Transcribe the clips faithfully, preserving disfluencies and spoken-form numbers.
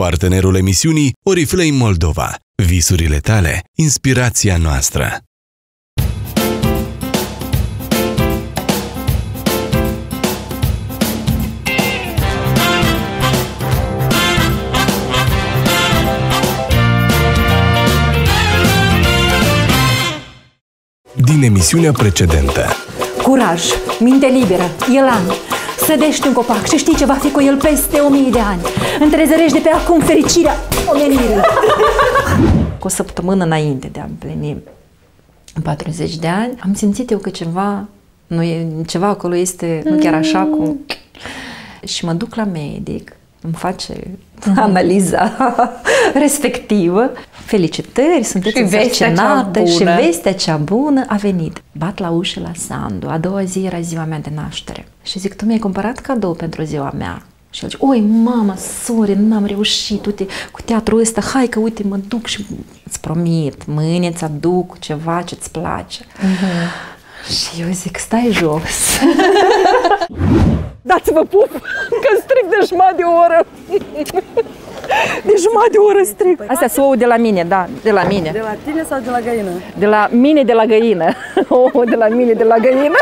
Partenerul emisiunii Oriflame Moldova. Visurile tale, inspirația noastră. Din emisiunea precedentă. Curaj, minte liberă, elan, sădești un copac și știi ce va fi cu el peste o mie de ani. Întrezărești de pe acum fericirea omenirii. Cu o săptămână înainte de a împlini patruzeci de ani, am simțit eu că ceva, nu e, ceva acolo este nu chiar așa cum... Și mă duc la medic, îmi face analiza respectivă. Felicitări, sunteți însărcinată și vestea cea bună a venit. Bat la ușă la Sandu, a doua zi era ziua mea de naștere. Și zic, tu mi-ai cumpărat cadou pentru ziua mea? Și el zice, oi, mama, sorry, n-am reușit, uite, cu teatrul ăsta, hai că, uite, mă duc și îți promit, mâine îți aduc ceva ce-ți place. Uh-huh. Și eu zic, stai jos. Dați-vă pup, că stric de jumătate de oră. De jumătate de oră stric. Astea sunt ouă de la mine, da, de la mine. De la tine sau de la găină? De la mine, de la găină. Ouă de la mine, de la găină.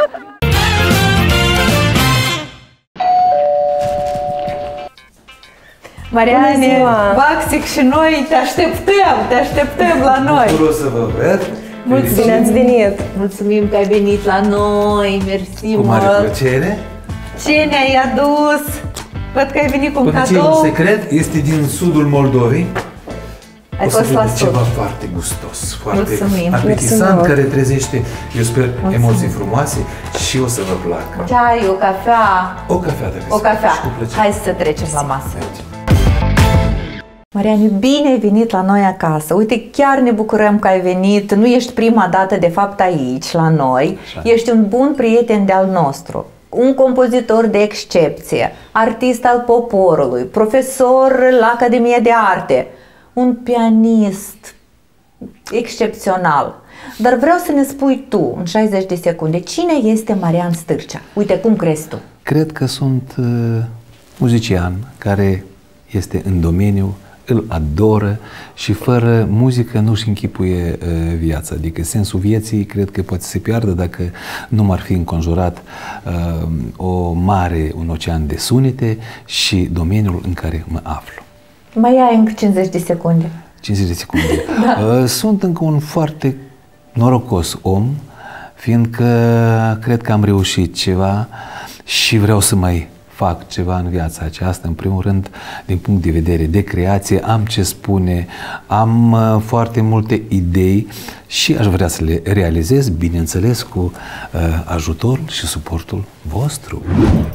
Mariane, Vaxic și noi te așteptăm, te așteptăm la noi. Bucuros să vă văd. Mulțumim, bine ați venit. Mulțumim că ai venit la noi, mersi Cu mare mult. plăcere. Ce ne-ai adus? Văd că ai venit cu un Până ce cadou. un secret, este din sudul Moldovei. Ai o să fost la vedeți sud. ceva foarte gustos, foarte Mulțumim. apetisant, Mulțumim. care trezește, eu sper, emoții frumoase și o să vă placă. Ceai, o cafea. O cafea, dacă O se cafea. poate, și cu plăcere. Hai să trecem la masă. Mergem. Mariane, bine ai venit la noi acasă. Uite, chiar ne bucurăm că ai venit. Nu ești prima dată, de fapt, aici, la noi. Așa. Ești un bun prieten de-al nostru. Un compozitor de excepție, artist al poporului, profesor la Academia de Arte, un pianist excepțional. Dar vreau să ne spui tu, în șaizeci de secunde, cine este Marian Stârcea? Uite, cum crezi tu? Cred că sunt uh, muzician care este în domeniu, îl adoră și fără muzică nu-și închipuie uh, viața. Adică sensul vieții cred că poate să se piardă dacă nu m-ar fi înconjurat uh, o mare, un ocean de sunete și domeniul în care mă aflu. Mai ai încă cincizeci de secunde. cincizeci de secunde. Da. Uh, sunt încă un foarte norocos om, fiindcă cred că am reușit ceva și vreau să mai fac ceva în viața aceasta. În primul rând, din punct de vedere de creație, am ce spune, am uh, foarte multe idei și aș vrea să le realizez, bineînțeles, cu uh, ajutorul și suportul vostru.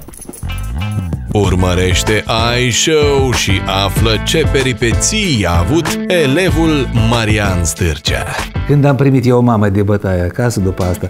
Urmărește iShow și află ce peripeții a avut elevul Marian Stârcea. Când am primit eu o mamă de bătaie acasă, după asta...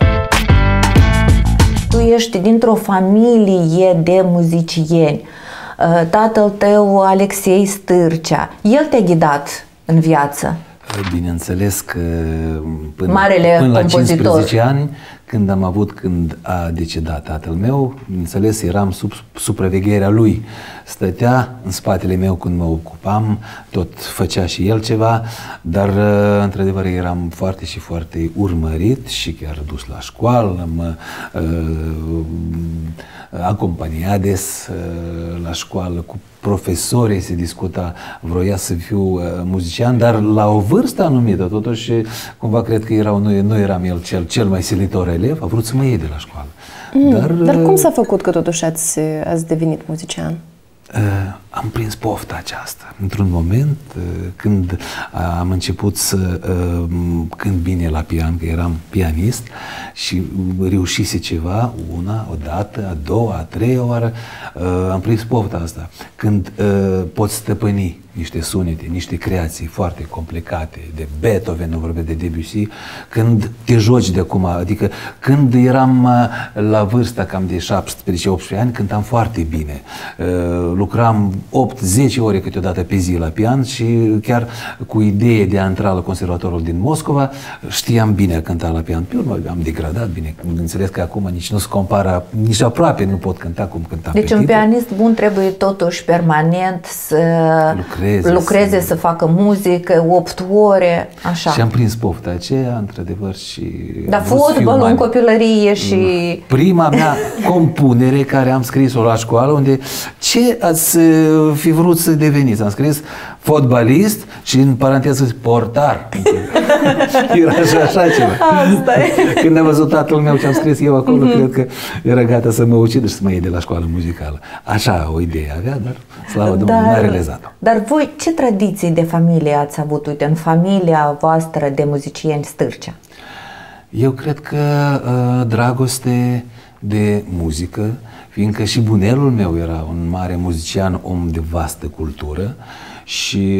Tu ești dintr-o familie de muzicieni. Tatăl tău, Alexei Stârcea, el te-a ghidat în viață. Bineînțeles că până, Marele până la compozitor. cincisprezece ani, când am avut, când a decedat tatăl meu, bineînțeles, eram sub supravegherea lui. Stătea în spatele meu când mă ocupam, tot făcea și el ceva, dar într-adevăr eram foarte și foarte urmărit și chiar dus la școală, mă uh, acompania des uh, la școală cu profesorii, se discuta, vroia să fiu uh, muzician, dar la o vârstă anumită, totuși, cumva cred că erau, nu, nu eram el cel, cel mai silitor elev, a vrut să mă iei de la școală. Mm, dar, dar cum s-a făcut că totuși ați, ați devenit muzician? Uh, am prins pofta aceasta. Într-un moment, uh, când am început să uh, cânt bine la pian, că eram pianist și reușise ceva, una, o dată, a doua, a treia oară, uh, am prins pofta asta. Când uh, poți stăpâni niște sunete, niște creații foarte complicate, de Beethoven, nu vorbesc de Debussy, când te joci de acum, adică când eram uh, la vârsta cam de șaptesprezece optsprezece ani, cântam foarte bine. Uh, lucram opt zece ore câteodată pe zi la pian și chiar cu idee de a intra la Conservatorul din Moscova, știam bine a cânta la pian. Pe urmă am degradat bine, înțeles că acum nici nu se compară, nici aproape nu pot cânta cum cântam Deci pe un timpul. pianist bun trebuie totuși permanent să Lucrezi lucreze. lucreze, să facă muzică, opt ore, așa. Și am prins pofta aceea, într-adevăr, și... Dar fotbalul în copilărie și... Prima mea compunere care am scris-o la școală, unde ce ați fi vrut să deveniți? Am scris fotbalist și în paranteză portar. Era așa, așa ceva. Asta e. Când am văzut tatăl meu ce am scris eu acolo, mm-hmm. cred că era gata să mă ucidă și să mă iei de la școală muzicală. Așa o idee avea, dar slavă Domnului, n-a realizat-o. Dar voi ce tradiții de familie ați avut, uite, în familia voastră de muzicieni Stârcea? Eu cred că uh, dragoste de muzică, fiindcă și bunelul meu era un mare muzician, om de vastă cultură, și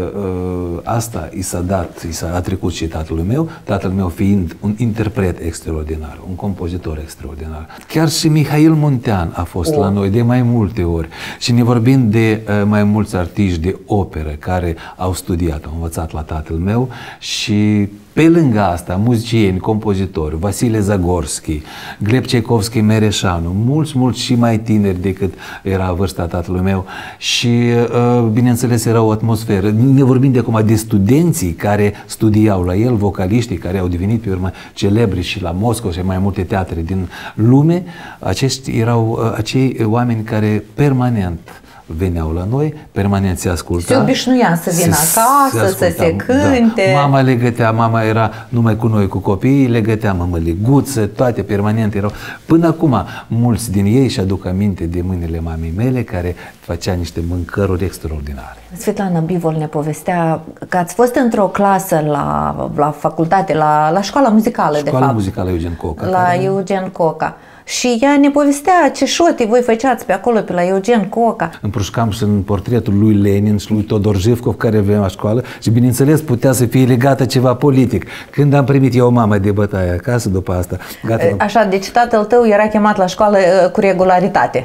uh, asta i s-a dat, i s-a trecut și tatălui meu, tatăl meu fiind un interpret extraordinar, un compozitor extraordinar. Chiar și Mihail Muntean a fost oh. la noi de mai multe ori și ne vorbim de uh, mai mulți artiști de operă care au studiat, au învățat la tatăl meu și pe lângă asta, muzicieni, compozitori, Vasile Zagorski, Gleb Ceikovski Mereșanu, mulți, mulți și mai tineri decât era vârsta tatălui meu și, bineînțeles, era o atmosferă. Ne vorbim de acum de studenții care studiau la el, vocaliștii care au devenit pe urmă celebri și la Moscova și mai multe teatre din lume, acești erau acei oameni care permanent veneau la noi, permanent se asculta. Se obișnuia să vină acasă, se să se cânte. Da. Mama le gătea, mama era numai cu noi, cu copiii, le gătea mămăliguță, toate permanent erau. Până acum, mulți din ei își aduc aminte de mâinile mamei mele, care făcea niște mâncăruri extraordinare. Svetlana Bivol ne povestea că ați fost într-o clasă la, la facultate, la, la școala muzicală, școala de fapt. Școala muzicală Eugen Coca. La care... Eugen Coca. Și ea ne povestea ce șoti voi făceați pe acolo, pe la Eugen Coca. Împrășcam și în portretul lui Lenin și lui Todor Jivkov, care avea la școală, și bineînțeles putea să fie legată ceva politic. Când am primit eu o mamă de bătaie acasă, după asta... Gata, așa, deci tatăl tău era chemat la școală cu regularitate.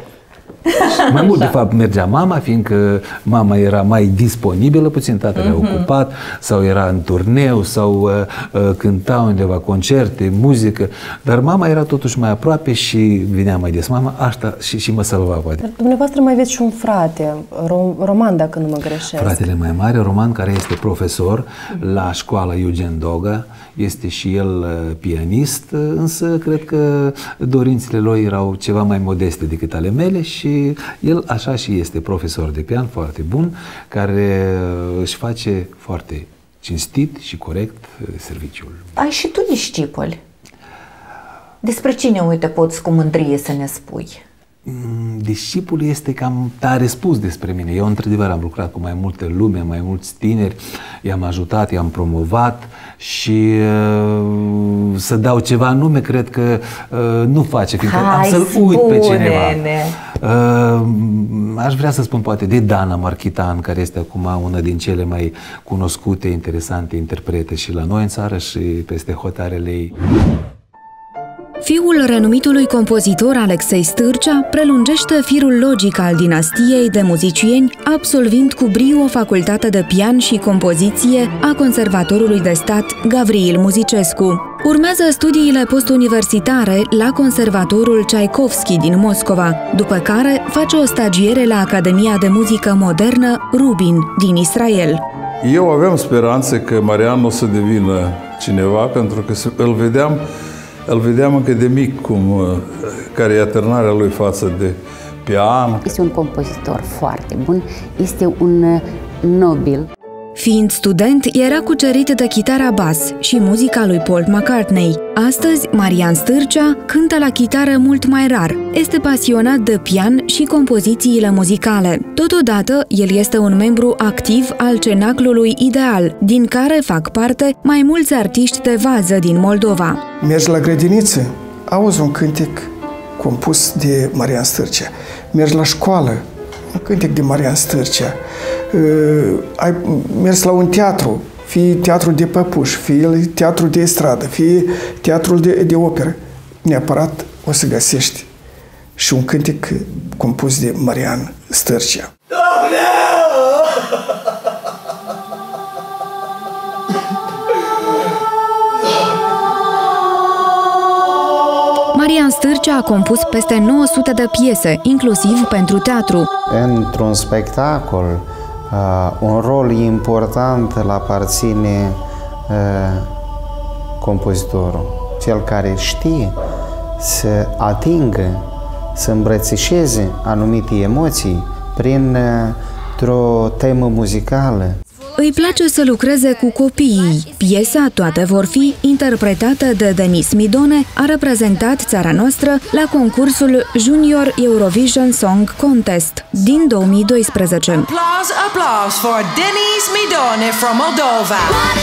Mai mult, de fapt, mergea mama, fiindcă mama era mai disponibilă, puțin tatăl era mm-hmm. ocupat, sau era în turneu, sau uh, uh, cânta undeva concerte, muzică, dar mama era totuși mai aproape și vinea mai des mama, asta și, și mă salva, poate. Dar dumneavoastră mai aveți și un frate, Roman, dacă nu mă greșesc. Fratele mai mare, Roman, care este profesor la școala Eugen Doga, este și el uh, pianist, însă cred că dorințele lui erau ceva mai modeste decât ale mele și el așa și este profesor de pian foarte bun, care își face foarte cinstit și corect serviciul. Ai și tu discipoli. Despre cine, uite, poți cu mândrie să ne spui? Discipolul este cam tare spus despre mine. Eu, într-adevăr, am lucrat cu mai multă lume, mai mulți tineri, i-am ajutat, i-am promovat și uh, să dau ceva nume, cred că uh, nu face, fiindcă Hai, am să-l uit pe cineva. Uh, aș vrea să spun poate de Dana Marchitan, care este acum una din cele mai cunoscute, interesante interprete și la noi în țară și peste hotarele ei. Fiul renumitului compozitor Alexei Stârcea prelungește firul logic al dinastiei de muzicieni, absolvind cu brio facultatea de pian și compoziție a Conservatorului de Stat Gavriil Muzicescu. Urmează studiile postuniversitare la Conservatorul Tchaikovsky din Moscova, după care face o stagiere la Academia de Muzică Modernă Rubin din Israel. Eu aveam speranțe că Marian o să devină cineva, pentru că îl vedeam Îl vedeam încă de mic, cum, care e atârnarea lui față de pian. Este un compozitor foarte bun, este un nobil. Fiind student, era cucerit de chitara bas și muzica lui Paul McCartney. Astăzi, Marian Stârcea cântă la chitară mult mai rar. Este pasionat de pian și compozițiile muzicale. Totodată, el este un membru activ al Cenaclului Ideal, din care fac parte mai mulți artiști de vază din Moldova. Mergi la grădiniță, auzi un cântec compus de Marian Stârcea. Mergi la școală, un cântec de Marian Stârcea. Uh, ai mers la un teatru, fie teatru de păpuși, fie teatru de stradă, fie teatrul de, de operă, neapărat o să găsești și un cântec compus de Marian Stârcea. Marian Stârcea a compus peste nouă sute de piese, inclusiv pentru teatru. Într-un spectacol un rol important îl aparține compozitorul, cel care știe să atingă, să îmbrățișeze anumite emoții printr-o temă muzicală. Îi place să lucreze cu copiii. Piesa Toate vor fi, interpretată de Denis Midone, a reprezentat țara noastră la concursul Junior Eurovision Song Contest din două mii doisprezece. Applause, applause for Denis Midone from Moldova.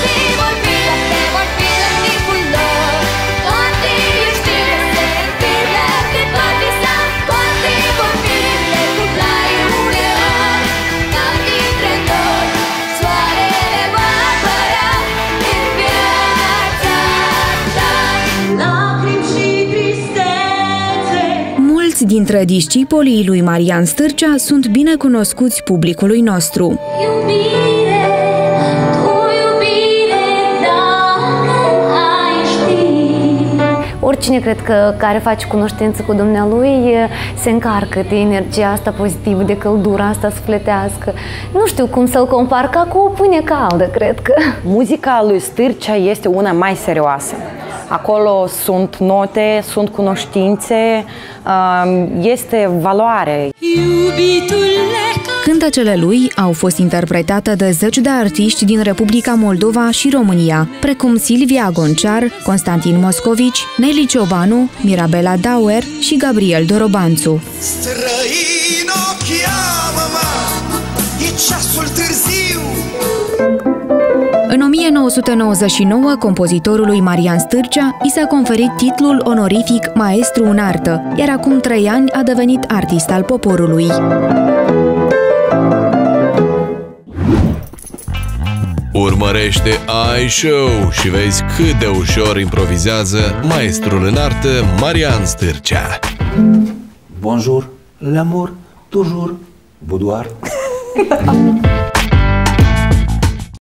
Dintre discipolii lui Marian Stârcea sunt bine cunoscuți publicului nostru. Iubire, tu iubire, dacă ai ști. Oricine, cred că, care face cunoștință cu dumnealui se încarcă de energia asta pozitivă, de căldura asta sufletească. Nu știu cum să-l compar, ca cu o pâine caldă, cred că. Muzica lui Stârcea este una mai serioasă. Acolo sunt note, sunt cunoștințe, este valoare. Cântecele lui au fost interpretate de zeci de artiști din Republica Moldova și România, precum Silvia Gonciar, Constantin Moscovici, Nelly Ciobanu, Mirabela Dauer și Gabriel Dorobanțu. Străino, cheamă-mă, e ceasul târziu. În o mie nouă sute nouăzeci și nouă, compozitorului Marian Stârcea i s-a conferit titlul onorific Maestru în Artă, iar acum trei ani a devenit artist al poporului. Urmărește iShow și vezi cât de ușor improvizează maestrul în artă Marian Stârcea. Bonjour, l'amour, toujours, boudoir.